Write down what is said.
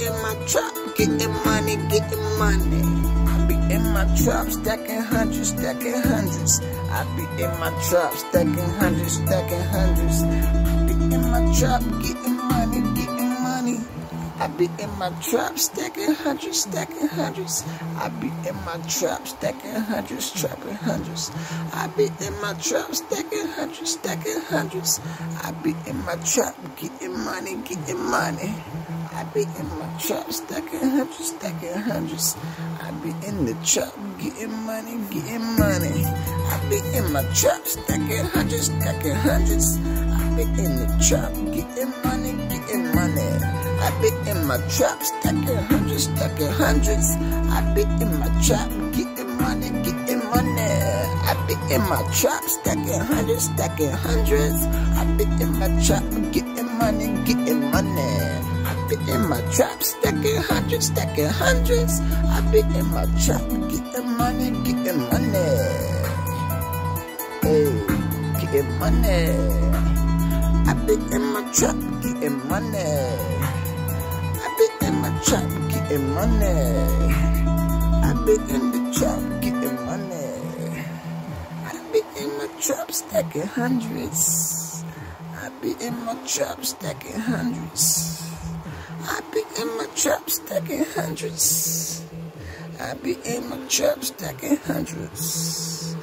in my trap, getting money, getting money. I be in my trap, stacking hundreds, stacking hundreds. I be in my trap, stacking hundreds, stacking hundreds. I be in my trap, getting money, getting money. I be in my trap, stacking hundreds, stacking hundreds. I be in my trap, stacking hundreds, trapping hundreds. I be in my trap, stacking hundreds, stacking hundreds. I be in my trap, getting money, getting money. I be in my trap, stacking hundreds, stacking hundreds. I be in the trap, getting money, getting money. I be in my trap, stacking hundreds, stacking hundreds. I be in the trap, getting money, getting money. I be in my trap, stacking hundreds, stacking hundreds. I be in my trap, getting money, getting money. I be in my trap, stacking hundreds, stacking hundreds. I be in my trap, getting money, getting money. I be in my trap, stacking hundreds, stacking hundreds. I be in my trap, getting money, getting money. Hey, getting money. I be in my trap, getting money. I be in my trap, getting money. I be in the trap, getting money. I be in my trap, stacking hundreds. I be in my trap, stacking hundreds. I be in my trap, stacking hundreds. I be in my trap, stacking hundreds.